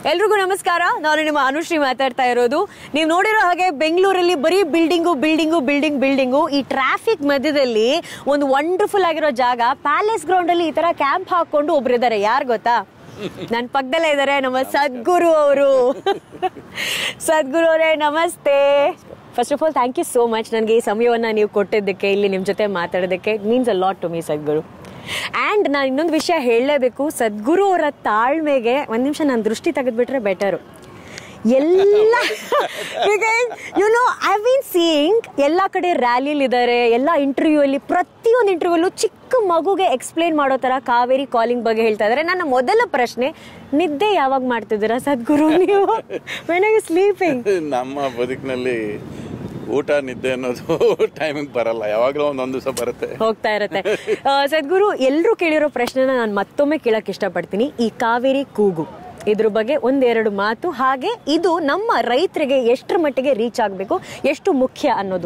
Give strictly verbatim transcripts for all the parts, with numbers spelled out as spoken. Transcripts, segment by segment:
ಎಲ್ರಿಗೂ ನಮಸ್ಕಾರ. ನಾನು ನಿಮ್ಮ ಅನುಶ್ರೀ ಮಾತಾಡ್ತಾ ಇರೋದು. ನೀವು ನೋಡಿರೋ ಹಾಗೆ ಬೆಂಗಳೂರಲ್ಲಿ ಬರೀ ಬಿಲ್ಡಿಂಗು ಬಿಲ್ಡಿಂಗು ಬಿಲ್ಡಿಂಗ್ ಬಿಲ್ಡಿಂಗು ಈ ಟ್ರಾಫಿಕ್ ಮಧ್ಯದಲ್ಲಿ ಒಂದು ವಂಡರ್ಫುಲ್ ಆಗಿರೋ ಜಾಗ ಪ್ಯಾಲೇಸ್ ಗ್ರೌಂಡ್ ಅಲ್ಲಿ ಈ ತರ ಕ್ಯಾಂಪ್ ಹಾಕೊಂಡು ಒಬ್ರು ಇದ್ದಾರೆ. ಯಾರು ಗೊತ್ತಾ? ನನ್ನ ಪಕ್ಕದಲ್ಲೇ ಇದ್ದಾರೆ ನಮ್ಮ ಸದ್ಗುರು ಅವರು. ಸದ್ಗುರು ಅವರೇ ನಮಸ್ತೆ. First of all thank you so much ನನಗೆ ಈ ಸಮಯವನ್ನ ನೀವು ಕೊಟ್ಟಿದ್ದಕ್ಕೆ, ಇಲ್ಲಿ ನಿಮ್ಮ ಜೊತೆ ಮಾತಾಡೋದಕ್ಕೆ. It means a lot to me Sadhguru. And ನಾನು ಇನ್ನೊಂದು ವಿಷಯ ಹೇಳಲೇಬೇಕು. ಸದ್ಗುರು ಅವರ ತಾಳ್ಮೆಗೆ ಒಂದು ನಿಮಿಷ ನಾನು ದೃಷ್ಟಿ ತೆಗೆದುಬಿಟ್ರೆ ಬೆಟರು. ಎಲ್ಲ you know I been seeing ಎಲ್ಲ ಕಡೆ ರ್ಯಾಲಿಲಿದ್ದಾರೆ, ಎಲ್ಲ ಇಂಟರ್ವ್ಯೂ ಅಲ್ಲಿ ಪ್ರತಿಯೊಂದು ಇಂಟರ್ವ್ಯೂಲ್ಲೂ ಚಿಕ್ಕ ಮಗುಗೆ ಎಕ್ಸ್ಪ್ಲೇನ್ ಮಾಡೋ ಥರ ಕಾವೇರಿ ಕಾಲಿಂಗ್ ಬಗ್ಗೆ ಹೇಳ್ತಾ ಇದ್ದಾರೆ. ನನ್ನ ಮೊದಲ ಪ್ರಶ್ನೆ, ನಿದ್ದೆ ಯಾವಾಗ ಮಾಡ್ತಿದ್ದೀರಾ ಸದ್ಗುರು ನೀವು? When are you sleeping? ನಮ್ಮ ಬದುಕಿನಲ್ಲಿ ಊಟ ನಿದ್ದೆ ಅನ್ನೋದು ಟೈಮಿಗೆ ಬರಲ್ಲ, ಯಾವಾಗಲೂ ಒಂದೊಂದು ದಿವಸ ಬರುತ್ತೆ, ಹೋಗ್ತಾ ಇರುತ್ತೆ. ಸದ್ಗುರು, ಎಲ್ಲರೂ ಕೇಳಿರೋ ಪ್ರಶ್ನೆನ ನಾನು ಮತ್ತೊಮ್ಮೆ ಕೇಳಕ್ಕೆ ಇಷ್ಟಪಡ್ತೀನಿ. ಈ ಕಾವೇರಿ ಕೂಗು ಇದ್ರ ಬಗ್ಗೆ ಒಂದೆರಡು ಮಾತು, ಹಾಗೆ ಇದು ನಮ್ಮ ರೈತರಿಗೆ ಎಷ್ಟರ ಮಟ್ಟಿಗೆ ರೀಚ್ ಆಗಬೇಕು, ಎಷ್ಟು ಮುಖ್ಯ ಅನ್ನೋದು.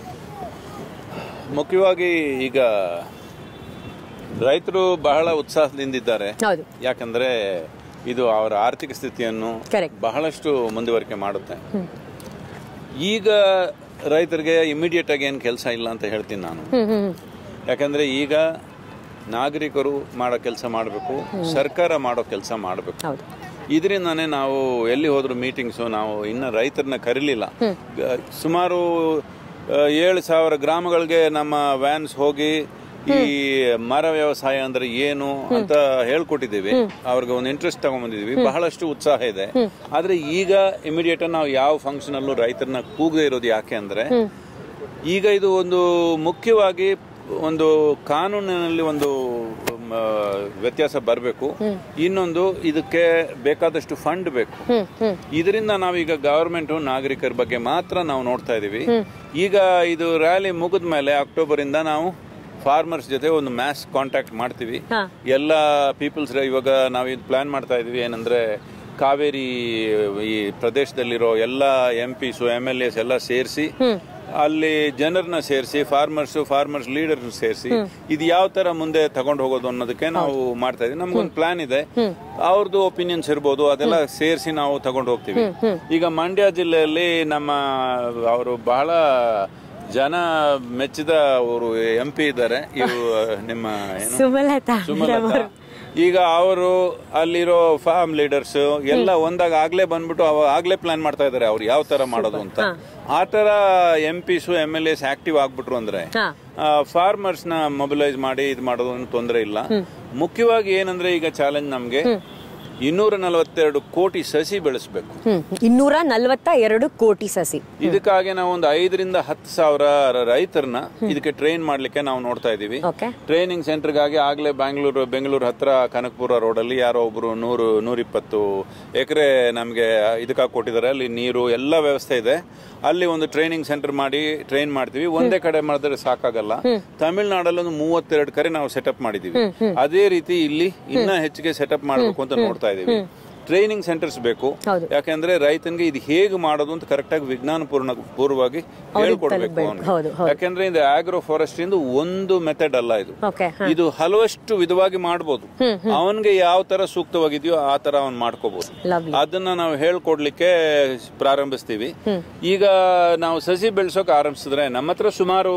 ಮುಖ್ಯವಾಗಿ ಈಗ ರೈತರು ಬಹಳ ಉತ್ಸಾಹದಿಂದಿದ್ದಾರೆ. ಯಾಕಂದ್ರೆ ಇದು ಅವರ ಆರ್ಥಿಕ ಸ್ಥಿತಿಯನ್ನು ಬಹಳಷ್ಟು ಮುಂದುವರಿಕೆ ಮಾಡುತ್ತೆ. ಈಗ ರೈತರಿಗೆ ಇಮಿಡಿಯೇಟ್ ಆಗಿ ಏನು ಕೆಲಸ ಇಲ್ಲ ಅಂತ ಹೇಳ್ತೀನಿ ನಾನು. ಯಾಕಂದ್ರೆ ಈಗ ನಾಗರಿಕರು ಮಾಡೋ ಕೆಲಸ ಮಾಡಬೇಕು, ಸರ್ಕಾರ ಮಾಡೋ ಕೆಲಸ ಮಾಡಬೇಕು. ಇದರಿಂದಾನೇ ನಾವು ಎಲ್ಲಿ ಹೋದ್ರು ಮೀಟಿಂಗ್ಸು, ನಾವು ಇನ್ನು ರೈತರನ್ನ ಕರೀಲಿಲ್ಲ. ಸುಮಾರು ಏಳು ಸಾವಿರ ಗ್ರಾಮಗಳಿಗೆ ನಮ್ಮ ವ್ಯಾನ್ಸ್ ಹೋಗಿ ಈ ಮರ ವ್ಯವಸಾಯ ಅಂದ್ರೆ ಏನು ಅಂತ ಹೇಳ್ಕೊಟ್ಟಿದ್ದೀವಿ. ಅವ್ರಿಗೆ ಒಂದು ಇಂಟ್ರೆಸ್ಟ್ ತಗೊಂಡ್ಬಂದಿದೀವಿ, ಬಹಳಷ್ಟು ಉತ್ಸಾಹ ಇದೆ. ಆದ್ರೆ ಈಗ ಇಮಿಡಿಯೇಟ್ ನಾವು ಯಾವ ಫಂಕ್ಷನ್ ಅಲ್ಲೂ ರೈತರನ್ನ ಕೂಗದೆ ಇರೋದು ಯಾಕೆ ಅಂದ್ರೆ, ಈಗ ಇದು ಒಂದು ಮುಖ್ಯವಾಗಿ ಒಂದು ಕಾನೂನಿನಲ್ಲಿ ಒಂದು ವ್ಯತ್ಯಾಸ ಬರಬೇಕು. ಇನ್ನೊಂದು, ಇದಕ್ಕೆ ಬೇಕಾದಷ್ಟು ಫಂಡ್ ಬೇಕು. ಇದರಿಂದ ನಾವೀಗ ಗವರ್ಮೆಂಟ್ ನಾಗರಿಕರ ಬಗ್ಗೆ ಮಾತ್ರ ನಾವು ನೋಡ್ತಾ ಇದೀವಿ. ಈಗ ಇದು ರ್ಯಾಲಿ ಮುಗಿದ ಮೇಲೆ ಅಕ್ಟೋಬರ್ ಇಂದ ನಾವು ಫಾರ್ಮರ್ಸ್ ಜೊತೆ ಒಂದು ಮ್ಯಾಸ್ ಕಾಂಟ್ಯಾಕ್ಟ್ ಮಾಡ್ತೀವಿ. ಎಲ್ಲ ಪೀಪಲ್ಸ್ ಇವಾಗ ನಾವು ಇದು ಪ್ಲಾನ್ ಮಾಡ್ತಾ ಇದೀವಿ. ಏನಂದ್ರೆ ಕಾವೇರಿ ಈ ಪ್ರದೇಶದಲ್ಲಿರೋ ಎಲ್ಲ M Ps M L S ಎಲ್ಲ ಸೇರಿಸಿ, ಅಲ್ಲಿ ಜನರನ್ನ ಸೇರಿಸಿ, ಫಾರ್ಮರ್ಸ್ ಫಾರ್ಮರ್ಸ್ ಲೀಡರ್ ಸೇರಿಸಿ ಇದು ಯಾವ ತರ ಮುಂದೆ ತಗೊಂಡು ಹೋಗೋದು ಅನ್ನೋದಕ್ಕೆ ನಾವು ಮಾಡ್ತಾ ಇದೀವಿ. ನಮ್ಗೊಂದು ಪ್ಲಾನ್ ಇದೆ, ಅವ್ರದ್ದು ಒಪಿನಿಯನ್ಸ್ ಇರ್ಬೋದು, ಅದೆಲ್ಲ ಸೇರಿಸಿ ನಾವು ತಗೊಂಡು ಹೋಗ್ತೀವಿ. ಈಗ ಮಂಡ್ಯ ಜಿಲ್ಲೆಯಲ್ಲಿ ನಮ್ಮ ಅವರು ಬಹಳ ಜನ ಮೆಚ್ಚಿದ ಅವರು ಎಂ ಪಿ ಇದ್ದಾರೆ, ಇವು ನಿಮ್ಮ ಸುಮಲತಾ. ಈಗ ಅವರು ಅಲ್ಲಿರೋ ಫಾರ್ಮ್ ಲೀಡರ್ಸ್ ಎಲ್ಲ ಒಂದಾಗ ಆಗ್ಲೇ ಬಂದ್ಬಿಟ್ಟು ಅವ ಆಗ್ಲೇ ಪ್ಲಾನ್ ಮಾಡ್ತಾ ಇದಾರೆ ಅವ್ರು ಯಾವ ತರ ಮಾಡೋದು ಅಂತ. ಆ ತರ M Ps M L S active ಆಗ್ಬಿಟ್ರು ಅಂದ್ರೆ ಫಾರ್ಮರ್ಸ್ ನ ಮೊಬಿಲೈಸ್ ಮಾಡಿ ಇದು ಮಾಡೋದು ತೊಂದರೆ ಇಲ್ಲ. ಮುಖ್ಯವಾಗಿ ಏನಂದ್ರೆ ಈಗ ಚಾಲೆಂಜ್ ನಮ್ಗೆ ಇನ್ನೂರ ನಲವತ್ತೆರಡು ಕೋಟಿ ಸಸಿ ಬೆಳೆಸಬೇಕು. ಇನ್ನೂರ ನಲವತ್ತ ಎರಡು ಕೋಟಿ ಸಸಿ. ಇದಕ್ಕಾಗಿ ನಾವು ಒಂದು ಐದರಿಂದ ಹತ್ತು ಸಾವಿರ ರೈತರನ್ನ ಇದಕ್ಕೆ ಟ್ರೈನ್ ಮಾಡ್ಲಿಕ್ಕೆ ನಾವು ನೋಡ್ತಾ ಇದೀವಿ. ಟ್ರೈನಿಂಗ್ ಸೆಂಟರ್ಗಾಗಿ ಆಗ್ಲೇ ಬ್ಯಾಂಗ್ಳೂರು ಬೆಂಗಳೂರು ಹತ್ರ ಕನಕಪುರ ರೋಡ್ ಅಲ್ಲಿ ಯಾರೋ ಒಬ್ರು ನೂರು ನೂರಿಪ್ಪತ್ತು ಎಕರೆ ನಮ್ಗೆ ಇದಕ್ಕಾಗಿ ಕೊಟ್ಟಿದ್ದಾರೆ. ಅಲ್ಲಿ ನೀರು ಎಲ್ಲ ವ್ಯವಸ್ಥೆ ಇದೆ. ಅಲ್ಲಿ ಒಂದು ಟ್ರೈನಿಂಗ್ ಸೆಂಟರ್ ಮಾಡಿ ಟ್ರೈನ್ ಮಾಡ್ತೀವಿ. ಒಂದೇ ಕಡೆ ಮಾಡಿದ್ರೆ ಸಾಕಾಗಲ್ಲ. ತಮಿಳುನಾಡಲ್ಲಿ ಒಂದು ಮೂವತ್ತೆರಡು ಕಡೆ ನಾವು ಸೆಟಪ್ ಮಾಡಿದೀವಿ. ಅದೇ ರೀತಿ ಇಲ್ಲಿ ಇನ್ನ ಹೆಚ್ಚಿಗೆ ಸೆಟಪ್ ಮಾಡಬೇಕು ಅಂತ ನೋಡ್ತಾ ಇದೀವಿ. ಟ್ರೈನಿಂಗ್ ಸೆಂಟರ್ಸ್ ಬೇಕು. ಯಾಕಂದ್ರೆ ರೈತನಿಗೆ ಇದು ಹೇಗೆ ಮಾಡೋದು ಅಂತ ಕರೆಕ್ಟ್ ಆಗಿ ವಿಜ್ಞಾನ ಪೂರ್ಣ ಪೂರ್ವವಾಗಿ ಹೇಳ್ಕೊಡ್ಬೇಕು ಅವನಿಗೆ. ಯಾಕಂದ್ರೆ ಇದು ಆಗ್ರೋ ಫಾರೆಸ್ಟ್ರಿ ಇಂದ ಒಂದು ಮೆಥಡ್ ಅಲ್ಲ, ಇದು ಇದು ಹಲವಷ್ಟು ವಿಧವಾಗಿ ಮಾಡಬಹುದು. ಅವನ್ಗೆ ಯಾವ ತರ ಸೂಕ್ತವಾಗಿದೆಯೋ ಆ ತರ ಅವನ್ ಮಾಡ್ಕೋಬಹುದು. ಅದನ್ನ ನಾವು ಹೇಳ್ಕೊಡ್ಲಿಕ್ಕೆ ಪ್ರಾರಂಭಿಸ್ತೀವಿ. ಈಗ ನಾವು ಸಸಿ ಬೆಳೆಸೋಕೆ ಆರಂಭಿಸಿದ್ರೆ ನಮ್ಮ ಹತ್ರ ಸುಮಾರು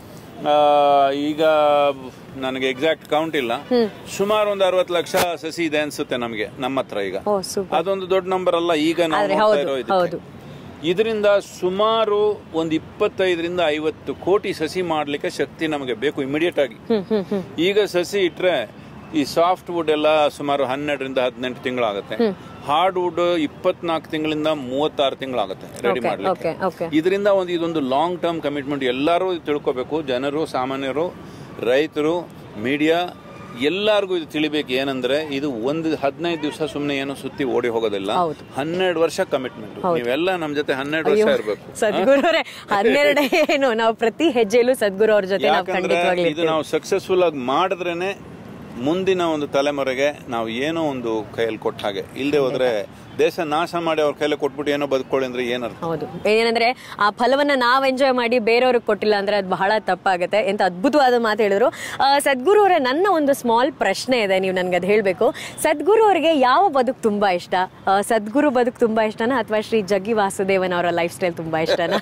ಈಗ ನನಗೆ ಎಕ್ಸಾಕ್ಟ್ ಕೌಂಟ್ ಇಲ್ಲ, ಸುಮಾರು ಒಂದು ಅರವತ್ತು ಲಕ್ಷ ಸಸಿ ಇದೆ ಅನ್ಸುತ್ತೆ ನಮ್ಗೆ ನಮ್ಮ ಹತ್ರ. ಈಗ ಅದೊಂದು ದೊಡ್ಡ ನಂಬರ್ ಅಲ್ಲ ಈಗ ನಾವು. ಇದರಿಂದ ಸುಮಾರು ಒಂದು ಇಪ್ಪತ್ತೈದರಿಂದ ಐವತ್ತು ಕೋಟಿ ಸಸಿ ಮಾಡ್ಲಿಕ್ಕೆ ಶಕ್ತಿ ನಮಗೆ ಬೇಕು ಇಮಿಡಿಯೇಟ್ ಆಗಿ. ಈಗ ಸಸಿ ಇಟ್ರೆ ಈ ಸಾಫ್ಟ್ ವುಡ್ ಎಲ್ಲ ಸುಮಾರು ಹನ್ನೆರಡರಿಂದ ಹದಿನೆಂಟು ತಿಂಗಳಾಗುತ್ತೆ. ಹಾರ್ಡ್ ವುಡ್ ಇಪ್ಪತ್ನಾಲ್ಕು ತಿಂಗಳಿಂದ ಮೂವತ್ತಾರು ತಿಂಗಳಾಗುತ್ತೆ ರೆಡಿ ಮಾಡ್ಲಿಕ್ಕೆ. ಇದರಿಂದ ಒಂದು ಇದೊಂದು ಲಾಂಗ್ ಟರ್ಮ್ ಕಮಿಟ್ಮೆಂಟ್. ಎಲ್ಲರೂ ತಿಳ್ಕೋಬೇಕು, ಜನರು, ಸಾಮಾನ್ಯರು, ರೈತರು, ಮೀಡಿಯಾ ಎಲ್ಲಾರ್ಗು ಇದು ತಿಳಿಬೇಕು. ಏನಂದ್ರೆ ಇದು ಒಂದು ಹದಿನೈದು ದಿವಸ ಸುಮ್ನೆ ಏನೋ ಸುತ್ತಿ ಓಡಿ ಹೋಗೋದಿಲ್ಲ, ಹನ್ನೆರಡು ವರ್ಷ ಕಮಿಟ್ಮೆಂಟ್. ನೀವೆಲ್ಲ ನಮ್ ಜೊತೆ ಹನ್ನೆರಡು ವರ್ಷ ಇರಬೇಕು. ಸದ್ಗುರುರೇ ಹನ್ನೆರಡು ಏನು ನಾವು ಪ್ರತಿ ಹೆಜ್ಜೆಯಲ್ಲೂ ಸದ್ಗುರು ಅವ್ರ ಜೊತೆ ಇದು ನಾವು ಸಕ್ಸಸ್ಫುಲ್ ಆಗಿ ಮಾಡಿದ್ರೇನೆ ಮುಂದಿನ ಒಂದು ತಲೆಮಾರಿಗೆ ನಾವು ಏನೋ ಒಂದು ಕೈಯಲ್ಲಿ ಕೊಟ್ಟ ಹಾಗೆ. ಇಲ್ಲದೆ ಹೋದ್ರೆ ದೇಶ ನಾಶ ಮಾಡಿ ಅವ್ರ ಕೈಯಲ್ಲಿ ಕೊಟ್ಬಿಟ್ಟು ಏನೋ ಬದುಕೊಳ್ಳಿ ಅಂದ್ರೆ ಏನರ್ಥ? ಹೌದು, ಏನಂದ್ರೆ ಆ ಫಲವನ್ನ ನಾವ್ ಎಂಜಾಯ್ ಮಾಡಿ ಬೇರೆಯವ್ರಿಗೆ ಕೊಟ್ಟಿಲ್ಲ ಅಂದ್ರೆ ಅದು ಬಹಳ ತಪ್ಪಾಗುತ್ತೆ. ಎಂತ ಅದ್ಭುತವಾದ ಮಾತು ಹೇಳಿದ್ರು ಸದ್ಗುರು ಅವರೇ. ನನ್ನ ಒಂದು ಸ್ಮಾಲ್ ಪ್ರಶ್ನೆ ಇದೆ, ನೀವು ನನ್ಗೆ ಅದು ಹೇಳ್ಬೇಕು. ಸದ್ಗುರು ಅವರಿಗೆ ಯಾವ ಬದುಕು ತುಂಬಾ ಇಷ್ಟ? ಸದ್ಗುರು ಬದುಕು ತುಂಬಾ ಇಷ್ಟನಾ ಅಥವಾ ಶ್ರೀ ಜಗ್ಗಿ ವಾಸುದೇವನ್ ಅವರ ಲೈಫ್ ಸ್ಟೈಲ್ ತುಂಬಾ ಇಷ್ಟನಾ?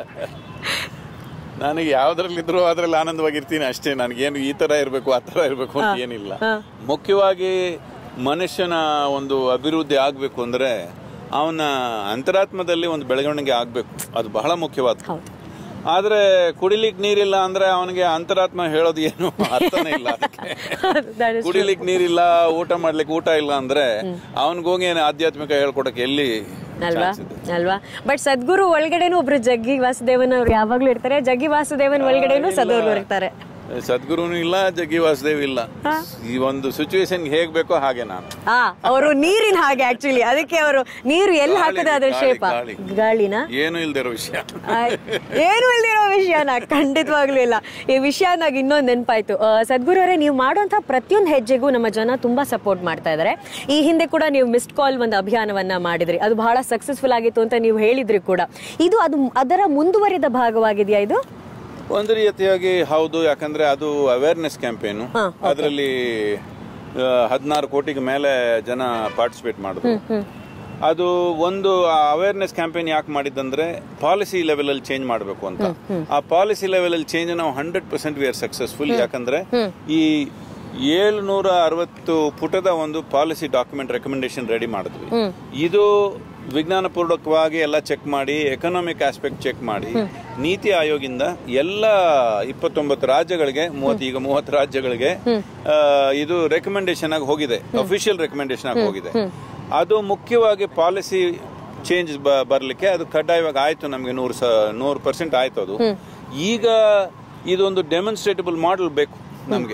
ನನಗೆ ಯಾವ್ದ್ರಲ್ಲಿದ್ರು ಅದ್ರಲ್ಲಿ ಆನಂದವಾಗಿರ್ತೀನಿ ಅಷ್ಟೇ. ನನಗೇನು ಈ ತರ ಇರಬೇಕು ಆ ತರ ಇರಬೇಕು ಅಂತ ಏನಿಲ್ಲ. ಮುಖ್ಯವಾಗಿ ಮನುಷ್ಯನ ಒಂದು ಅಭಿವೃದ್ಧಿ ಆಗ್ಬೇಕು ಅಂದ್ರೆ ಅವನ ಅಂತರಾತ್ಮದಲ್ಲಿ ಒಂದು ಬೆಳವಣಿಗೆ ಆಗ್ಬೇಕು, ಅದು ಬಹಳ ಮುಖ್ಯವಾದ. ಆದ್ರೆ ಕುಡಿಲಿಕ್ ನೀರಿಲ್ಲ ಅಂದ್ರೆ ಅವನಿಗೆ ಅಂತರಾತ್ಮ ಹೇಳೋದು ಏನು ಅರ್ಥನೇ ಇಲ್ಲ. ಅದಕ್ಕೆ ಕುಡಿಲಿಕ್ ನೀರಿಲ್ಲ, ಊಟ ಮಾಡ್ಲಿಕ್ಕೆ ಊಟ ಇಲ್ಲ ಅಂದ್ರೆ ಅವನಿಗೋಗಿ ಆಧ್ಯಾತ್ಮಿಕ ಹೇಳ್ಕೊಡಕ್ಕೆ ಎಲ್ಲಿ ಅಲ್ವಾ ಅಲ್ವಾ ಬಟ್ ಸದ್ಗುರು ಒಳಗಡೆನೂ ಒಬ್ರು ಜಗ್ಗಿ ವಾಸುದೇವನ್ ಅವ್ರು ಯಾವಾಗ್ಲೂ ಇರ್ತಾರೆ, ಜಗ್ಗಿ ವಾಸುದೇವನ್ ಒಳಗಡೆನೂ ಸದ್ಗುರು ಇರ್ತಾರೆ. ಸದ್ಗುರುನು ಇಲ್ಲ, ಜಗ್ಗಿ ವಾಸುದೇವ್ ಇಲ್ಲ. ಈ ಒಂದು ಸಿಚುವೇಶನ್ ಹೇಗ್ ಬೇಕೋ ಹಾಗೆ ನಾನು. ಅವರು ನೀರಿನ ಹಾಗೆ ಆಕ್ಚುಲಿ, ಅದಕ್ಕೆ ಅವರು ನೀರು ಎಲ್ಲಿ ಹಾಕದೆ ಅದ್ರ ಶೇಪ ಗಾಳಿನ ಏನು ಇಲ್ದಿರೋ ವಿಷಯ ಏನು ಇಲ್ದಿರೋ ವಿಷಯನ ಖಂಡಿತವಾಗ್ಲೂ ಇಲ್ಲ. ಈ ವಿಷಯ ನಾಗ ಇನ್ನೊಂದು ನೆನಪಾಯ್ತು. ಸದ್ಗುರು ಅವರೇ, ನೀವು ಮಾಡುವಂತಹ ಪ್ರತಿಯೊಂದು ಹೆಜ್ಜೆಗೂ ನಮ್ಮ ಜನ ತುಂಬಾ ಸಪೋರ್ಟ್ ಮಾಡ್ತಾ ಇದಾರೆ. ಈ ಹಿಂದೆ ಕೂಡ ನೀವು ಮಿಸ್ಡ್ ಕಾಲ್ ಒಂದು ಅಭಿಯಾನವನ್ನ ಮಾಡಿದ್ರಿ, ಅದು ಬಹಳ ಸಕ್ಸಸ್ಫುಲ್ ಆಗಿತ್ತು ಅಂತ ನೀವು ಹೇಳಿದ್ರಿ ಕೂಡ. ಇದು ಅದು ಅದರ ಮುಂದುವರಿದ ಭಾಗವಾಗಿದೆಯಾ ಇದು? ಒಂದು ರೀತಿಯಾಗಿ ಹೌದು, ಯಾಕಂದ್ರೆ ಅದು ಅವೇರ್ನೆಸ್ ಕ್ಯಾಂಪೇನು. ಅದರಲ್ಲಿ ಹದಿನಾರು ಕೋಟಿಗೆ ಮೇಲೆ ಜನ ಪಾರ್ಟಿಸಿಪೇಟ್ ಮಾಡಿದ್ರು. ಅದು ಒಂದು ಅವೇರ್ನೆಸ್ ಕ್ಯಾಂಪೇನ್ ಯಾಕೆ ಮಾಡಿದ್ದಂದ್ರೆ ಪಾಲಿಸಿ ಲೆವೆಲ್ ಅಲ್ಲಿ ಚೇಂಜ್ ಮಾಡಬೇಕು ಅಂತ. ಆ ಪಾಲಿಸಿ ಲೆವೆಲ್ ಅಲ್ಲಿ ಚೇಂಜ್ ನಾವು hundred percent we are successful. ಯಾಕಂದ್ರೆ ಈ ಏಳ್ನೂರ ಅರವತ್ತು ಪುಟದ ಒಂದು ಪಾಲಿಸಿ ಡಾಕ್ಯುಮೆಂಟ್ ರೆಕಮೆಂಡೇಶನ್ ರೆಡಿ ಮಾಡಿದ್ವಿ. ಇದು ವಿಜ್ಞಾನ ಪೂರ್ವಕವಾಗಿ ಎಲ್ಲ ಚೆಕ್ ಮಾಡಿ, ಎಕನಾಮಿಕ್ ಆಸ್ಪೆಕ್ಟ್ ಚೆಕ್ ಮಾಡಿ, ನೀತಿ ಆಯೋಗಿಂದ ಎಲ್ಲ ಇಪ್ಪತ್ತೊಂಬತ್ತು ರಾಜ್ಯಗಳಿಗೆ ಮೂವತ್ತು ಈಗ ಮೂವತ್ತು ರಾಜ್ಯಗಳಿಗೆ ಇದು ರೆಕಮೆಂಡೇಶನ್ ಆಗಿ ಹೋಗಿದೆ, ಅಫಿಷಿಯಲ್ ರೆಕಮೆಂಡೇಶನ್ ಆಗಿ ಹೋಗಿದೆ. ಅದು ಮುಖ್ಯವಾಗಿ ಪಾಲಿಸಿ ಚೇಂಜ್ ಬರ್ಲಿಕ್ಕೆ ಅದು ಕಡ್ಡಾಯವಾಗಿ ಆಯ್ತು. ನಮ್ಗೆ ನೂರು ನೂರು ಪರ್ಸೆಂಟ್ ಆಯ್ತು. ಅದು ಈಗ ಇದೊಂದು ಡೆಮಾನ್ಸ್ಟ್ರೇಟಬಲ್ ಮಾಡೆಲ್ ಬೇಕು ನಮ್ಗೆ.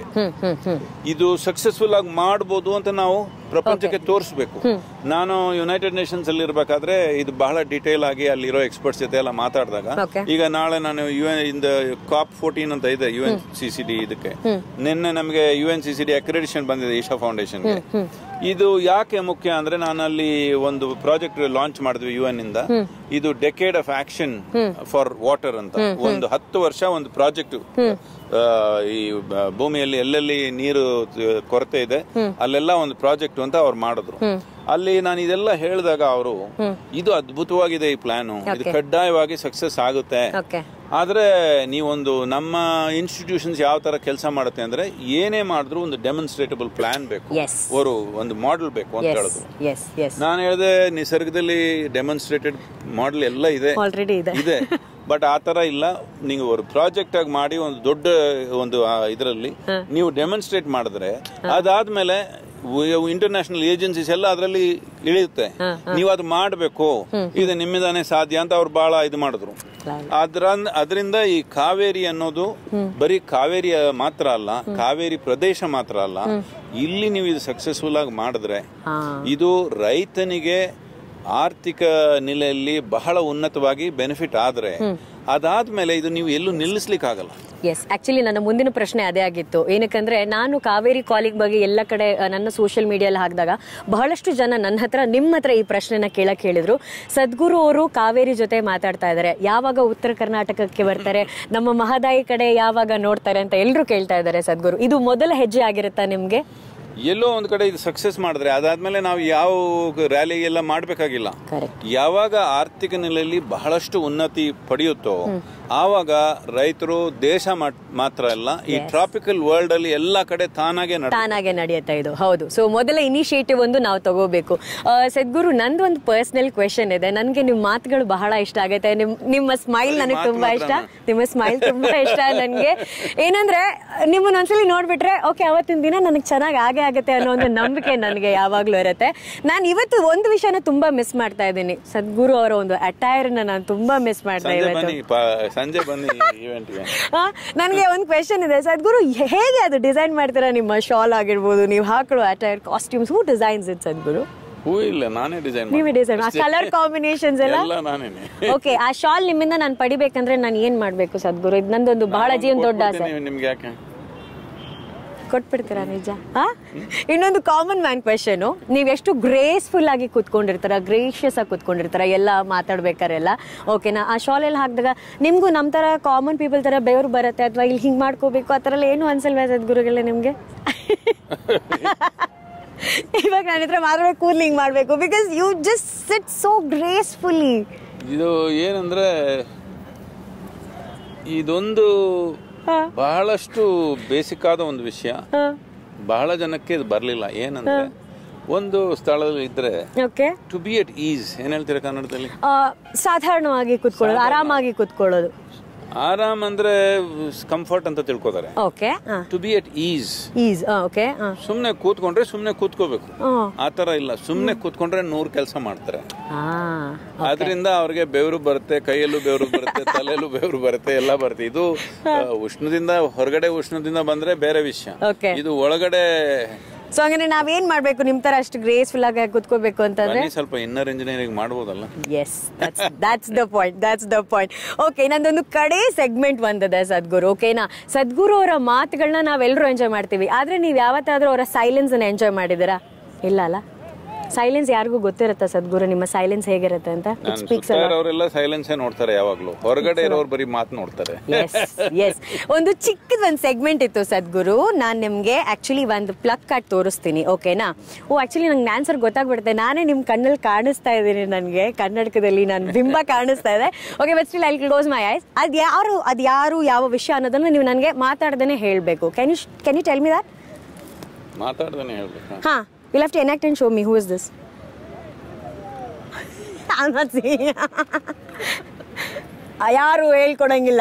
ಇದು ಸಕ್ಸಸ್ಫುಲ್ ಆಗಿ ಮಾಡಬಹುದು ಅಂತ ನಾವು ಪ್ರಪಂಚಕ್ಕೆ ತೋರಿಸ್ಬೇಕು. ನಾನು ಯುನೈಟೆಡ್ ನೇಷನ್ಸ್ ಅಲ್ಲಿ ಇರ್ಬೇಕಾದ್ರೆ ಇದು ಬಹಳ ಡೀಟೇಲ್ ಆಗಿ ಅಲ್ಲಿರೋ ಎಕ್ಸ್ಪರ್ಟ್ಸ್ ಜೊತೆ ಎಲ್ಲ ಮಾತಾಡಿದಾಗ, ಈಗ ನಾಳೆ ನಾನು ಯು ಎನ್ ಇಂದ ಕಾಪ್ ಫೋರ್ಟೀನ್ ಅಂತ ಇದೆ U N C C D, ಇದಕ್ಕೆ ನಿನ್ನೆ ನಮಗೆ U N C C D accreditation ಬಂದಿದೆ ಈಶಾ ಫೌಂಡೇಶನ್ಗೆ. ಇದು ಯಾಕೆ ಮುಖ್ಯ ಅಂದ್ರೆ, ನಾನು ಅಲ್ಲಿ ಒಂದು ಪ್ರಾಜೆಕ್ಟ್ ಲಾಂಚ್ ಮಾಡಿದ್ವಿ ಯು ಎನ್ ಇಂದ. ಇದು decade of action for water ಅಂತ. ಒಂದು ಹತ್ತು ವರ್ಷ ಒಂದು ಪ್ರಾಜೆಕ್ಟ್, ಈ ಭೂಮಿಯಲ್ಲಿ ಎಲ್ಲೆಲ್ಲಿ ನೀರು ಕೊರತೆ ಇದೆ ಅಲ್ಲೆಲ್ಲ ಒಂದು ಪ್ರಾಜೆಕ್ಟ್ ಅಂತ ಅವ್ರು ಮಾಡಿದ್ರು. ಅಲ್ಲಿ ನಾನು ಇದೆಲ್ಲ ಹೇಳಿದಾಗ ಅವರು, ಇದು ಅದ್ಭುತವಾಗಿದೆ ಈ ಪ್ಲಾನು, ಇದು ಕಡ್ಡಾಯವಾಗಿ ಸಕ್ಸಸ್ ಆಗುತ್ತೆ. ಆದ್ರೆ ನೀವೊಂದು ನಮ್ಮ ಇನ್ಸ್ಟಿಟ್ಯೂಷನ್ಸ್ ಯಾವ ತರ ಕೆಲಸ ಮಾಡುತ್ತೆ ಅಂದ್ರೆ, ಏನೇ ಮಾಡಿದ್ರು ಒಂದು ಡೆಮಾನ್ಸ್ಟ್ರೇಟಬಲ್ ಪ್ಲಾನ್ ಬೇಕು, ಅವರು ಒಂದು ಮಾಡೆಲ್ ಬೇಕು ಅಂತ ಹೇಳಿದ್ರು. ನಾನು ಹೇಳಿದೆ, ನಿಸರ್ಗದಲ್ಲಿ ಡೆಮಾನ್ಸ್ಟ್ರೇಟೆಡ್ ಮಾಡೆಲ್ ಎಲ್ಲ ಇದೆ ಇದೆ ಬಟ್ ಆ ತರ ಇಲ್ಲ. ನೀವು ಒಂದು ಪ್ರಾಜೆಕ್ಟ್ ಆಗಿ ಮಾಡಿ ಒಂದು ದೊಡ್ಡ ಒಂದು ಇದರಲ್ಲಿ ನೀವು ಡೆಮಾನ್ಸ್ಟ್ರೇಟ್ ಮಾಡಿದ್ರೆ ಅದಾದ್ಮೇಲೆ ಇಂಟರ್ನ್ಯಾಷನಲ್ ಏಜೆನ್ಸೀಸ್ ಎಲ್ಲ ಅದರಲ್ಲಿ ಇಳಿಯುತ್ತೆ. ನೀವು ಅದು ಮಾಡಬೇಕು, ಇದು ನಿಮ್ಮಿಂದಾನೇ ಸಾಧ್ಯ ಅಂತ ಅವ್ರು ಬಹಳ ಇದು ಮಾಡಿದ್ರು. ಅದ್ರ ಅದರಿಂದ ಈ ಕಾವೇರಿ ಅನ್ನೋದು ಬರೀ ಕಾವೇರಿ ಮಾತ್ರ ಅಲ್ಲ, ಕಾವೇರಿ ಪ್ರದೇಶ ಮಾತ್ರ ಅಲ್ಲ, ಇಲ್ಲಿ ನೀವು ಇದು ಸಕ್ಸಸ್ಫುಲ್ ಆಗಿ ಮಾಡಿದ್ರೆ ಇದು ರೈತನಿಗೆ ಆರ್ಥಿಕ ನೆಲೆಯಲ್ಲಿ ಬಹಳ ಉನ್ನತವಾಗಿ ಬೆನಿಫಿಟ್ ಆದ್ರೆ ಅದಾದ್ಮೇಲೆ ಇದು ನೀವು ಎಲ್ಲೂ ನಿಲ್ಲಿಸ್ಲಿಕ್ಕೆ ಆಗಲ್ಲ. ಎಸ್, ಆಕ್ಚುಲಿ ನನ್ನ ಮುಂದಿನ ಪ್ರಶ್ನೆ ಅದೇ ಆಗಿತ್ತು. ಏನಕ್ಕಂದ್ರೆ, ನಾನು ಕಾವೇರಿ ಕಾಲಿಂಗ್ ಬಗ್ಗೆ ಎಲ್ಲ ಕಡೆ ನನ್ನ ಸೋಷಿಯಲ್ ಮೀಡಿಯಲ್ಲಿ ಹಾಕಿದಾಗ ಬಹಳಷ್ಟು ಜನ ನನ್ನ ಹತ್ರ ನಿಮ್ಮ ಹತ್ರ ಈ ಪ್ರಶ್ನೆನ ಕೇಳಕ್ ಹೇಳಿದ್ರು. ಸದ್ಗುರು ಅವರು ಕಾವೇರಿ ಜೊತೆ ಮಾತಾಡ್ತಾ ಇದ್ದಾರೆ, ಯಾವಾಗ ಉತ್ತರ ಕರ್ನಾಟಕಕ್ಕೆ ಬರ್ತಾರೆ, ನಮ್ಮ ಮಹದಾಯಿ ಕಡೆ ಯಾವಾಗ ನೋಡ್ತಾರೆ ಅಂತ ಎಲ್ಲರೂ ಕೇಳ್ತಾ ಇದ್ದಾರೆ. ಸದ್ಗುರು, ಇದು ಮೊದಲ ಹೆಜ್ಜೆ ಆಗಿರುತ್ತಾ ನಿಮ್ಗೆ? ಎಲ್ಲೋ ಒಂದ್ ಕಡೆ ಇದು ಸಕ್ಸಸ್ ಮಾಡಿದ್ರೆ ಅದಾದ್ಮೇಲೆ ನಾವು ಯಾವ ರ್ಯಾಲಿ ಎಲ್ಲ ಮಾಡ್ಬೇಕಾಗಿಲ್ಲ. ಯಾವಾಗ ಆರ್ಥಿಕ ನೆಲೆಯಲ್ಲಿ ಬಹಳಷ್ಟು ಉನ್ನತಿ ಪಡೆಯುತ್ತೋ ಆವಾಗ ರೈತರು ದೇಶ ಮಾತ್ರ ಅಲ್ಲ, ಈ ಟ್ರಾಪಿಕಲ್ ವರ್ಲ್ಡ್ ಅಲ್ಲಿ ಎಲ್ಲಾ ಕಡೆ ತಾನಾಗೆ ತಾನಾಗೆ ನಡೆಯುತ್ತೆ ಇದು. ಹೌದು. ಸೊ ಮೊದಲ ಇನಿಷಿಯೇಟಿವ್ ಒಂದು ನಾವು ತಗೋಬೇಕು. ಸದ್ಗುರು, ನಂದು ಒಂದು ಪರ್ಸನಲ್ ಕ್ವೆಶನ್ ಇದೆ. ನನ್ಗೆ ನಿಮ್ ಮಾತುಗಳು ಬಹಳ ಇಷ್ಟ ಆಗುತ್ತೆ. ನಿಮ್ ನಿಮ್ಮ ಸ್ಮೈಲ್ ನನಗೆ ತುಂಬಾ ಇಷ್ಟ. ನಿಮ್ಮ ಸ್ಮೈಲ್ ತುಂಬಾ ಇಷ್ಟ ನನ್ಗೆ. ಏನಂದ್ರೆ ನಿಮ್ಮನ್ನ ಒಂದ್ಸಲಿ ನೋಡ್ಬಿಟ್ರೆ ಓಕೆ, ಅವತ್ತಿನ ದಿನ ನನಗೆ ಚೆನ್ನಾಗಿ ಆಗೇ ಆಗುತ್ತೆ ಅನ್ನೋ ಒಂದು ನಂಬಿಕೆ ನನಗೆ ಯಾವಾಗ್ಲೂ ಇರುತ್ತೆ. ನಾನು ಇವತ್ತು ಒಂದು ವಿಷಯನ ತುಂಬಾ ಮಿಸ್ ಮಾಡ್ತಾ ಇದ್ದೀನಿ, ಸದ್ಗುರು ಅವರ ಒಂದು ಅಟೈರ್ ನ ನಾನು ತುಂಬಾ ಮಿಸ್ ಮಾಡ್ತಾ ಇದ್ದೀನಿ. ಸಂಜೆ ಬನ್ನಿ ಈವೆಂಟ್ಗೆ. ನನಗೆ ಒಂದು ಕ್ವೆಶನ್ ಇದೆ, ಸದ್ಗುರು ಹೇಗೆ ಅದು ಡಿಸೈನ್ ಮಾಡ್ತೀರಾ? ನಿಮ್ಮ ಶಾಲ್ ಆಗಿರ್ಬೋದು, ನೀವು ಹಾಕೊಳ್ಳೋ attire, costumes, who designs it Sadhguru? Who ಇಲ್ಲ, ನಾನೇ ಡಿಸೈನ್. ನೀವೇ ಡಿಸೈನ್, ಆ ಕಲರ್ ಕಾಂಬಿನೇಷನ್ಸ್ ಎಲ್ಲ ನಾನೇನೆ. ಓಕೆ, ಆ ಶಾಲ್ ನಿಮ್ಮಿಂದ ನಾನು ಪಡಿಬೇಕಂದ್ರೆ ನಾನು ಏನ್ ಮಾಡ್ಬೇಕು ಸದ್ಗುರು? ಇದು ನಂದೊಂದು ಬಹಳ ಜೀವನ ದೊಡ್ಡ ಆಸೆ. ನಿಮ್ಗೆ ಯಾಕೆ ಕೊಟ್ಬಿಡ್ತೀರಾ ನಿಜ? ಇನ್ನೊಂದು ಕಾಮನ್ ಮ್ಯಾನ್ ಕ್ವೆಶನ್, ನೀವೆಷ್ಟು ಗ್ರೇಸ್ಫುಲ್ ಆಗಿ ಕೂತ್ಕೊಂಡಿರ್ತಾರ, ಗ್ರೇಷಿಯಸ್ ಆಗಿ ಕೂತ್ಕೊಂಡಿರ್ತಾರ ಎಲ್ಲ ಮಾತಾಡ್ಬೇಕಾರೆಲ್ಲ, ಓಕೆನಾ? ಆ ಶಾಲ್ ಎಲ್ಲ ಹಾಕಿದಾಗ ನಿಮ್ಗೂ ನಮ್ಮ ತರ ಕಾಮನ್ ಪೀಪಲ್ ತರ ಬೆವರು ಬರುತ್ತೆ ಅಥವಾ ಇಲ್ಲಿ ಹಿಂಗ್ ಮಾಡ್ಕೋಬೇಕು ಆ ತರ ಎಲ್ಲ ಏನು ಅನ್ಸಲ್ವಾ ಸದ್ಗುರುಗಳೇ ನಿಮ್ಗೆ? ಇವಾಗ ನನ್ನ ಹತ್ರ ಮಾತಾಡೋ ಕೂಲ್ ಹಿಂಗ್ ಮಾಡ್ಬೇಕು, because you just sit so gracefully. ಇದು ಏನಂದ್ರೆ ಇದೊಂದು ಬಹಳಷ್ಟು ಬೇಸಿಕ್ ಆದ ಒಂದು ವಿಷಯ, ಬಹಳ ಜನಕ್ಕೆ ಇದು ಬರ್ಲಿಲ್ಲ. ಏನಂದ್ರೆ ಒಂದು ಸ್ಥಳದಲ್ಲಿ ಇದ್ರೆ ಟು ಬಿ ಅಟ್ ಈಸ್, ಏನ್ ಹೇಳ್ತೀರಾ ಕನ್ನಡದಲ್ಲಿ? ಸಾಧಾರಣವಾಗಿ ಕೂತ್ಕೊಳ್ಳೋದು, ಆರಾಮಾಗಿ ಕೂತ್ಕೊಳ್ಳೋದು. ಆರಾಮ್ ಅಂದ್ರೆ ಕಂಫರ್ಟ್ ಅಂತ ತಿಳ್ಕೊತಾರೆ. Okay, to be at ease. Ease, okay. ಸುಮ್ನೆ ಕೂತ್ಕೊಂಡ್ರೆ ಸುಮ್ನೆ ಕೂತ್ಕೋಬೇಕು, ಆತರ ಇಲ್ಲ. ಸುಮ್ನೆ ಕೂತ್ಕೊಂಡ್ರೆ ನೂರ್ ಕೆಲಸ ಮಾಡ್ತಾರೆ. ಅದರಿಂದ ಅವ್ರಿಗೆ ಬೆವರು ಬರುತ್ತೆ, ಕೈಯಲ್ಲೂ ಬೆವರು ಬರುತ್ತೆ, ತಲೆಯಲ್ಲೂ ಬೆವರು ಬರುತ್ತೆ, ಎಲ್ಲ ಬರುತ್ತೆ. ಇದು ಉಷ್ಣದಿಂದ ಹೊರಗಡೆ ಉಷ್ಣದಿಂದ ಬಂದ್ರೆ ಬೇರೆ ವಿಷಯ, ಇದು ಒಳಗಡೆ. ಸೊ ಹಂಗಂದ್ರೆ ನಾವೇನ್ ಮಾಡ್ಬೇಕು ನಿಮ್ ತರ ಅಷ್ಟು ಗ್ರೇಸ್ಫುಲ್ ಆಗಿ ಕೂತ್ಕೋಬೇಕು ಅಂತಂದ್ರೆ ಸ್ವಲ್ಪ ಇನ್ನರ್ ಇಂಜಿನಿಯರಿಂಗ್ ಮಾಡಬಹುದಲ್ಲ? Yes, that's the point, that's the point. Okay, ನಂದೊಂದು ಕಡೆ ಸೆಗ್ಮೆಂಟ್ ಬಂದಿದೆ ಸದ್ಗುರು, ಓಕೆನಾ? ಸದ್ಗುರು ಅವರ ಮಾತುಗಳನ್ನ ನಾವೆಲ್ಲರೂ ಎಂಜಾಯ್ ಮಾಡ್ತೀವಿ, ಆದ್ರೆ ನೀವ್ ಯಾವತ್ತಾದ್ರೂ ಅವರ ಸೈಲೆನ್ಸ್ ಅನ್ನ ಎಂಜಾಯ್ ಮಾಡಿದಿರಾ? ಇಲ್ಲ ಅಲ್ಲ? ಸೈಲೆನ್ಸ್ ಯಾರಿಗೂ ಗೊತ್ತಿರುತ್ತೆ ಸದ್ಗುರು ನಿಮ್ಮ ಸೈಲೆನ್ಸ್ ಹೇಗಿರುತ್ತೆ ಅಂತ? ಅವರೆಲ್ಲ ಸೈಲೆನ್ಸ್ ನೋಡ್ತಾರೆ ಯಾವಾಗ್ಲೂ, ಹೊರಗಡೆ ಇರೋರು ಬರೀ ಮಾತು ನೋಡ್ತಾರೆ. ಎಸ್, ಒಂದು ಚಿಕ್ಕದ ಒಂದು ಸೆಗ್ಮೆಂಟ್ ಇತ್ತು ಸದ್ಗುರು, ನಾನ್ ನಿಮ್ಗೆ ಆಕ್ಚುಲಿ ಒಂದು ಪ್ಲಗ್ ಕಾರ್ಡ್ ತೋರಿಸ್ತೀನಿ, ಓಕೆನಾ? ಓ ಆಕ್ಚುಲಿ ನಂಗೆ ಆನ್ಸರ್ ಗೊತ್ತಾಗ್ಬಿಡುತ್ತೆ, ನಾನೇ ನಿಮ್ ಕಣ್ಣಲ್ಲಿ ಕಾಣಿಸ್ತಾ ಇದ್ದೀನಿ, ನನಗೆ ಕನ್ನಡಕದಲ್ಲಿ ನನ್ನ ಬಿಂಬ ಕಾಣಿಸ್ತಾ ಇದೆ. Okay, but still I close my eyes. ಅದ್ ಯಾರು ಅದ್ ಯಾರು ಯಾವ ವಿಷಯ ಅನ್ನೋದನ್ನ ನೀವು ನನಗೆ ಮಾತಾಡ್ದೇನೆ ಹೇಳ್ಬೇಕು. Can you can you tell me that? ಮಾತಾಡ್ದೇನೆ ಹೇಳ್ಬೇಕು? ಹಾ, you'll have to enact and show me who is this. I'm not seeing. ಯಾರು ಹೇಳ್ಕೊಡಂಗಿಲ್ಲ.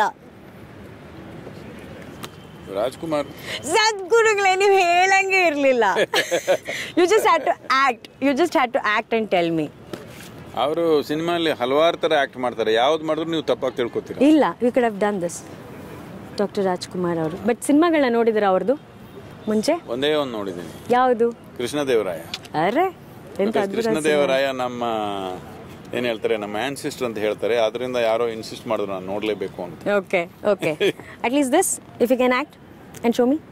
ರಾಜ್ಕುಮಾರ್. ಸದ್ಗುರುಗಳೇ, ನೀವು ಹೇಳಂಗೆ ಇರ್ಲಿಲ್ಲ. You just had to act. You just had to act and tell me. ಅವರು ಸಿನಿಮಾಲಿ ಹಲವಾರು ತರ act ಮಾಡ್ತಾರೆ, ಯಾವ್ದು ಮಾಡಿದ್ರು ನೀವು ತಪ್ಪಾಗಿ ತಿಳ್ಕೊತೀರಾ. ಇಲ್ಲ, we could have done this. Doctor Rajkumar ಅವರು. ಬಟ್ ಸಿನಿಮಾಗಳನ್ನ ನೋಡಿದ್ರ ಅವ್ರದ್ದು ಮುಂಚೆ? ಒಂದೇ ಒಂದು ನೋಡಿದ್ದೀನಿ. ಯಾವುದು? ಕೃಷ್ಣದೇವರಾಯ. ಅರೆ, ಕೃಷ್ಣದೇವರಾಯ ನಮ್ಮ ಏನ್ ಹೇಳ್ತಾರೆ, ನಮ್ಮ ಆನ್ಸಿಸ್ಟರ್ ಅಂತ ಹೇಳ್ತಾರೆ. ಅದರಿಂದ ಯಾರೋ ಇನ್ಸಿಸ್ಟ್ ಮಾಡಿದ್ರು ನಾನು ನೋಡ್ಲೇಬೇಕು ಅಂತ. Okay, okay. At least this if you can act and show me.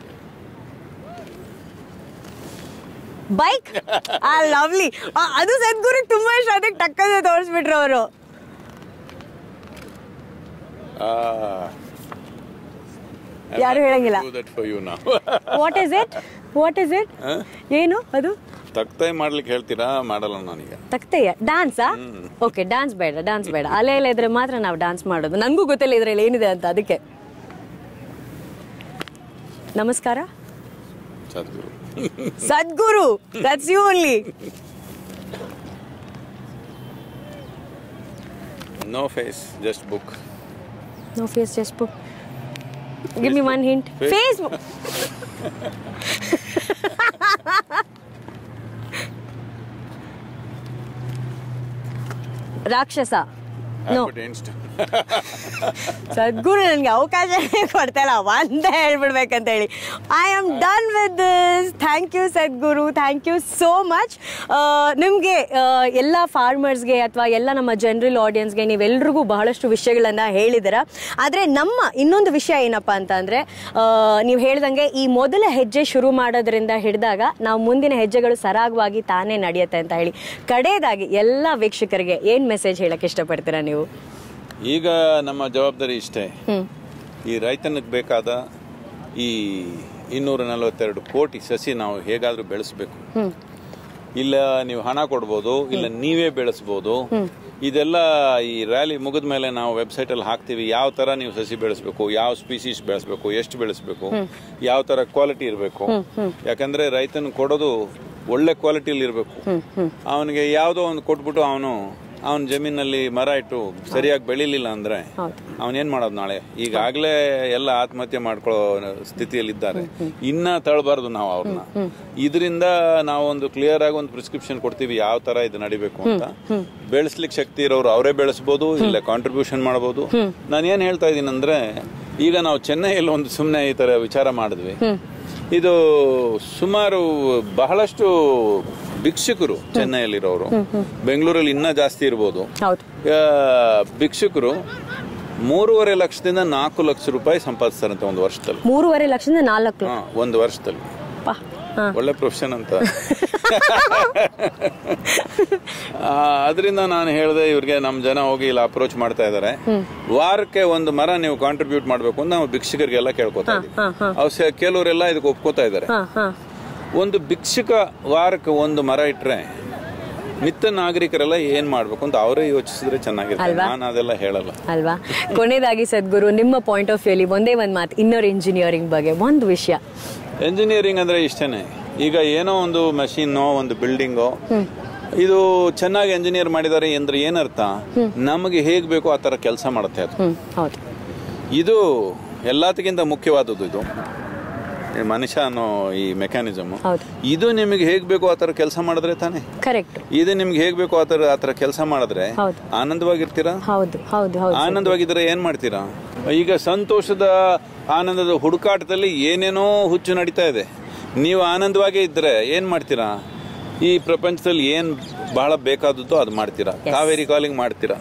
Bike, ಆ ಲವ್ಲಿ. ಅದು ಸದ್ಗುರು ತುಂಬಾ ಇಷ್ಟ, ಅದಕ್ಕೆ ಟಕ್ಕನೆ ತೋರಿಸ್ಬಿಟ್ರು ಅವರು. ಯಾರು ಹೇಳಂಗಿಲ್ಲ. What is it? What is it? ಏನು ಅದು? ತಕ್ತೈ ಮಾಡ್ಲಿಕ್ಕೆ ಹೇಳ್ತೀರಾ? ಮಾಡಲ್ಲ ನಾನೀಗ. ತಕ್ತೈಯ ಡ್ಯಾನ್ಸಾ? ಓಕೆ, ಡ್ಯಾನ್ಸ್ ಬೇಡ, ಡ್ಯಾನ್ಸ್ ಬೇಡ. ಅಲೆ ಎಲ್ಲ ಇದ್ರೆ ಮಾತ್ರ ನಾವು ಡ್ಯಾನ್ಸ್ ಮಾಡೋದು. ನನಗೂ ಗೊತ್ತಿಲ್ಲ ಇದ್ರಲ್ಲಿ ಏನಿದೆ ಅಂತ, ಅದಕ್ಕೆ. ನಮಸ್ಕಾರ Sadhguru. Sadhguru, that's you only. No face, just book. No face, just book. Give me one hint. Facebook. ರಾಕ್ಷಸ. ನೋ. ಸದ್ಗುರು ನನಗೆ ಅವಕಾಶ ಕೊಡ್ತಾ ಇಲ್ಲ, ಒಂದೇ ಹೇಳ್ಬಿಡ್ಬೇಕಂತ ಹೇಳಿ. I am done with this. Thank you Sadhguru, thank you so much. ನಿಮಗೆ ಎಲ್ಲ ಫಾರ್ಮರ್ಸ್ಗೆ ಅಥವಾ ಎಲ್ಲ ನಮ್ಮ ಜನರಲ್ ಆಡಿಯನ್ಸ್ಗೆ ನೀವೆಲ್ರಿಗೂ ಬಹಳಷ್ಟು ವಿಷಯಗಳನ್ನು ಹೇಳಿದ್ದೀರ. ಆದರೆ ನಮ್ಮ ಇನ್ನೊಂದು ವಿಷಯ ಏನಪ್ಪ ಅಂತ ಅಂದರೆ, ನೀವು ಹೇಳ್ದಂಗೆ ಈ ಮೊದಲ ಹೆಜ್ಜೆ ಶುರು ಮಾಡೋದ್ರಿಂದ ಹಿಡಿದಾಗ ನಾವು ಮುಂದಿನ ಹೆಜ್ಜೆಗಳು ಸರಾಗವಾಗಿ ತಾನೇ ನಡೆಯುತ್ತೆ ಅಂತ ಹೇಳಿ, ಕಡೆಯದಾಗಿ ಎಲ್ಲ ವೀಕ್ಷಕರಿಗೆ ಏನು ಮೆಸೇಜ್ ಹೇಳಕ್ಕೆ ಇಷ್ಟಪಡ್ತೀರಾ ನೀವು? ಈಗ ನಮ್ಮ ಜವಾಬ್ದಾರಿ ಇಷ್ಟೇ, ಈ ರೈತನಿಗೆ ಬೇಕಾದ ಈ ಇನ್ನೂರ ನಲವತ್ತೆರಡು ಕೋಟಿ ಸಸಿ ನಾವು ಹೇಗಾದ್ರೂ ಬೆಳೆಸಬೇಕು. ಇಲ್ಲ ನೀವು ಹಣ ಕೊಡ್ಬೋದು, ಇಲ್ಲ ನೀವೇ ಬೆಳೆಸ್ಬೋದು. ಇದೆಲ್ಲ ಈ ರ್ಯಾಲಿ ಮುಗಿದ ಮೇಲೆ ನಾವು ವೆಬ್ಸೈಟ್ ಅಲ್ಲಿ ಹಾಕ್ತಿವಿ, ಯಾವ ತರ ನೀವು ಸಸಿ ಬೆಳೆಸಬೇಕು, ಯಾವ ಸ್ಪೀಸೀಸ್ ಬೆಳೆಸಬೇಕು, ಎಷ್ಟು ಬೆಳೆಸಬೇಕು, ಯಾವ ತರ ಕ್ವಾಲಿಟಿ ಇರಬೇಕು. ಯಾಕಂದ್ರೆ ರೈತನ ಕೊಡೋದು ಒಳ್ಳೆ ಕ್ವಾಲಿಟಿಯಲ್ಲಿ ಇರಬೇಕು. ಅವನಿಗೆ ಯಾವುದೋ ಒಂದು ಕೊಟ್ಬಿಟ್ಟು ಅವನು ಅವನ ಜಮೀನಲ್ಲಿ ಮರ ಇಟ್ಟು ಸರಿಯಾಗಿ ಬೆಳಿಲಿಲ್ಲ ಅಂದ್ರೆ ಅವನೇನ್ ಮಾಡೋದು ನಾಳೆ? ಈಗಾಗಲೇ ಎಲ್ಲ ಆತ್ಮಹತ್ಯೆ ಮಾಡ್ಕೊಳ್ಳೋ ಸ್ಥಿತಿಯಲ್ಲಿದ್ದಾರೆ. ಇನ್ನ ತಳಬಾರ್ದು ನಾವು ಅವ್ರನ್ನ. ಇದರಿಂದ ನಾವು ಒಂದು ಕ್ಲಿಯರ್ ಆಗಿ ಒಂದು ಪ್ರಿಸ್ಕ್ರಿಪ್ಷನ್ ಕೊಡ್ತೀವಿ ಯಾವ ತರ ಇದು ನಡಿಬೇಕು ಅಂತ. ಬೆಳೆಸ್ಲಿಕ್ಕೆ ಶಕ್ತಿ ಇರೋರು ಅವರೇ ಬೆಳೆಸಬಹುದು, ಇಲ್ಲ ಕಾಂಟ್ರಿಬ್ಯೂಷನ್ ಮಾಡಬಹುದು. ನಾನು ಏನ್ ಹೇಳ್ತಾ ಇದ್ದೀನಿ ಅಂದ್ರೆ, ಈಗ ನಾವು ಚೆನ್ನೈಯಲ್ಲಿ ಒಂದು ಸುಮ್ಮನೆ ಈ ತರ ವಿಚಾರ ಮಾಡಿದ್ವಿ. ಇದು ಸುಮಾರು ಬಹಳಷ್ಟು ಭಿಕ್ಷುಕರು ಚೆನ್ನೈಯಲ್ಲಿರೋರು, ಬೆಂಗಳೂರಲ್ಲಿ ಇನ್ನ ಜಾಸ್ತಿ ಇರ್ಬೋದು, ಭಿಕ್ಷುಕರು ಮೂರುವರೆ ಲಕ್ಷದಿಂದ ನಾಲ್ಕು ಲಕ್ಷ ರೂಪಾಯಿ ಸಂಪಾದಿಸ್ತಾರಂತೆ ಒಂದು ವರ್ಷದಲ್ಲಿ. ಮೂರುವರೆ ಲಕ್ಷದಿಂದ ನಾಲ್ಕು ಒಂದು ವರ್ಷದಲ್ಲಿ. ಒಳ್ಳೆ ಪ್ರೊಫೆಷನ್ ಅಂತ. ಅದರಿಂದ ನಾನು ಹೇಳಿದೆ ಇವ್ರಿಗೆ, ನಮ್ಮ ಜನ ಹೋಗಿ ಇಲ್ಲಿ ಅಪ್ರೋಚ್ ಮಾಡ್ತಾ ಇದಾರೆ, ವಾರಕ್ಕೆ ಒಂದು ಮರ ನೀವು ಕಾಂಟ್ರಿಬ್ಯೂಟ್ ಮಾಡ್ಬೇಕು ಅಂತ ನಾವು ಭಿಕ್ಷುಕರಿಗೆಲ್ಲ ಕೇಳ್ಕೊತಾ ಇದ್ದೀವಿ. ಅವ್ರು ಕೆಲವರೆಲ್ಲ ಇದಕ್ಕೆ ಒಪ್ಕೋತಾ ಇದಾರೆ. ಒಂದು ಭಿಕ್ಷುಕ ವಾರಕ್ಕೆ ಒಂದು ಮರ ಇಟ್ರೆ ಮಿತ್ತ ನಾಗರಿಕರೆಲ್ಲ ಏನ್ ಮಾಡ್ಬೇಕು ಅಂತ ಅವರೇ ಯೋಚಿಸಿದ್ರೆ ಚೆನ್ನಾಗಿರುತ್ತೆ. ನಾನು ಅದೆಲ್ಲ ಹೇಳಲ್ಲ ಅಲ್ವಾ. ಕೊನೆಯದಾಗಿ ಸದ್ಗುರು, ನಿಮ್ಮ ಪಾಯಿಂಟ್ ಆಫ್ ವ್ಯೂ ಒಂದೇ ಒಂದ್ ಮಾತು, ಇನ್ನರ್ ಇಂಜಿನಿಯರಿಂಗ್ ಬಗ್ಗೆ ಒಂದು ವಿಷಯ. ಎಂಜಿನಿಯರಿಂಗ್ ಅಂದ್ರೆ ಇಷ್ಟೇನೆ. ಈಗ ಏನೋ ಒಂದು ಮಷೀನೋ ಒಂದು ಬಿಲ್ಡಿಂಗೋ ಇದು ಚೆನ್ನಾಗಿ ಎಂಜಿನಿಯರ್ ಮಾಡಿದ್ದಾರೆ ಅಂದ್ರೆ ಏನರ್ಥ, ನಮಗೆ ಹೇಗ್ ಬೇಕೋ ಆ ತರ ಕೆಲಸ ಮಾಡುತ್ತೆ ಅದು. ಇದು ಎಲ್ಲದಕ್ಕಿಂತ ಮುಖ್ಯವಾದದ್ದು. ಇದು ಮನುಷ್ಯ ಅನ್ನೋ ಈ ಮೆಕ್ಯಾನಿಸಮ್, ಇದು ನಿಮಗೆ ಹೇಗ್ ಬೇಕೋ ಆ ತರ ಕೆಲಸ ಮಾಡಿದ್ರೆ ತಾನೆ ಕರೆಕ್ಟ್. ಇದು ನಿಮ್ಗೆ ಹೇಗ್ ಬೇಕೋ ಆ ತರ ಆ ತರ ಕೆಲಸ ಮಾಡಿದ್ರೆ ಆನಂದವಾಗಿರ್ತೀರಾ. ಆನಂದವಾಗಿದ್ರೆ ಏನ್ ಮಾಡ್ತೀರಾ? ಈಗ ಸಂತೋಷದ ಆನಂದದ ಹುಡುಕಾಟದಲ್ಲಿ ಏನೇನೋ ಹುಚ್ಚು ನಡೀತಾ ಇದೆ. ನೀವು ಆನಂದವಾಗೇ ಇದ್ರೆ ಏನ್ ಮಾಡ್ತೀರಾ? ಈ ಪ್ರಪಂಚದಲ್ಲಿ ಏನ್ ಬಹಳ ಬೇಕಾದದ್ದು ಅದು ಮಾಡ್ತೀರಾ. ಕಾವೇರಿ ಕಾಲಿಂಗ್ ಮಾಡ್ತೀರಾ.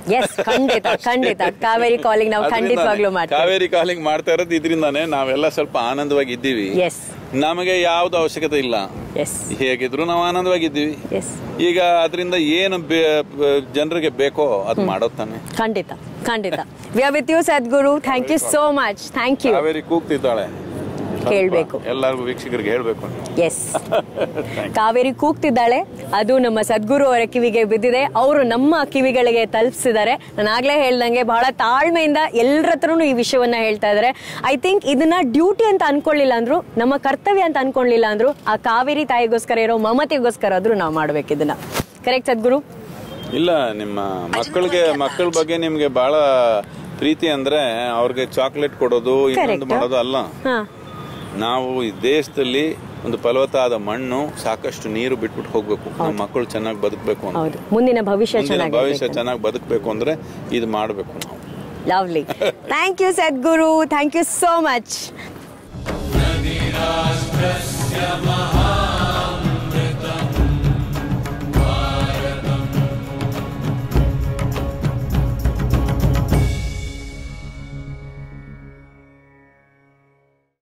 ಕಾವೇರಿ ಕಾಲಿಂಗ್ ನಾವು ಖಂಡಿತವಾಗ್ಲೂ ಮಾಡ್ತೀವಿ. ಕಾವೇರಿ ಕಾಲಿಂಗ್ ಮಾಡ್ತಾ ಇರೋದು ಇದರಿಂದಾನೆ ನಾವೆಲ್ಲ ಸ್ವಲ್ಪ ಆನಂದವಾಗಿ ಇದ್ದೀವಿ. ನಮಗೆ ಯಾವ್ದು ಅವಶ್ಯಕತೆ ಇಲ್ಲ, ಹೇಗಿದ್ರು ನಾವು ಆನಂದವಾಗಿದ್ದೀವಿ. ಈಗ ಅದರಿಂದ ಏನು ಜನರಿಗೆ ಬೇಕೋ ಅದು ಮಾಡೋತಾನೆ. ಖಂಡಿತ ಖಂಡಿತ. We are with you Sadhguru. Thank you so much. Thank you. Kaveri ಕೂಗ್ತಿದ್ದಾಳೆ, ಕೇಳಬೇಕು, ಎಲ್ಲರಿಗೂ ವೀಕ್ಷಕರಿಗೆ ಹೇಳಬೇಕು. ಎಸ್, ಕಾವೇರಿ ಕೂಗ್ತಿದ್ದಾಳೆ, ಅದು ನಮ್ಮ ಸದ್ಗುರು ಅವರ ಕಿವಿಗೆ ಬಿದ್ದಿದೆ. ಅವರು ನಮ್ಮ ಕಿವಿಗಳಿಗೆ ತಲುಪಿಸಿದ್ದಾರೆ. ನಾನು ಆಗ್ಲೇ ಹೇಳ್ದಂಗೆ ಬಹಳ ತಾಳ್ಮೆಯಿಂದ ಎಲ್ಲರ ಹತ್ರನೂ ಈ ವಿಷಯವನ್ನ ಹೇಳ್ತಾ ಇದ್ದಾರೆ. ಐ ಥಿಂಕ್ ಇದನ್ನ ಡ್ಯೂಟಿ ಅಂತ ಅನ್ಕೊಳ್ಳಿಲ್ಲ ಅಂದ್ರು, ನಮ್ಮ ಕರ್ತವ್ಯ ಅಂತ ಅನ್ಕೊಳ್ಳಿಲ್ಲ ಅಂದ್ರು, ಆ ಕಾವೇರಿ ತಾಯಿಗೋಸ್ಕರ ಇರೋ ಮಮತೆಗೋಸ್ಕರ ಆದ್ರೂ ನಾವು ಮಾಡ್ಬೇಕು ಇದನ್ನ. ಕರೆಕ್ಟ್ ಸದ್ಗುರು? ಇಲ್ಲ, ನಿಮ್ಮ ಮಕ್ಕಳಿಗೆ ಮಕ್ಕಳ ಬಗ್ಗೆ ನಿಮ್ಗೆ ಬಹಳ ಪ್ರೀತಿ ಅಂದ್ರೆ ಅವ್ರಿಗೆ ಚಾಕ್ಲೇಟ್ ಕೊಡೋದು ಇನ್ನೊಂದು ಮಾಡೋದು ಅಲ್ಲ. ನಾವು ಈ ದೇಶದಲ್ಲಿ ಒಂದು ಫಲವತ್ತಾದ ಮಣ್ಣು, ಸಾಕಷ್ಟು ನೀರು ಬಿಟ್ಬಿಟ್ಟು ಹೋಗ್ಬೇಕು. ನಮ್ಮ ಮಕ್ಕಳು ಚೆನ್ನಾಗಿ ಬದುಕಬೇಕು ಅಂತ, ಮುಂದಿನ ಭವಿಷ್ಯ ಭವಿಷ್ಯ ಚೆನ್ನಾಗಿ ಬದುಕಬೇಕು ಅಂದ್ರೆ ಇದು ಮಾಡಬೇಕು ನಾವು. Lovely. Thank you Sadhguru. Thank you so much.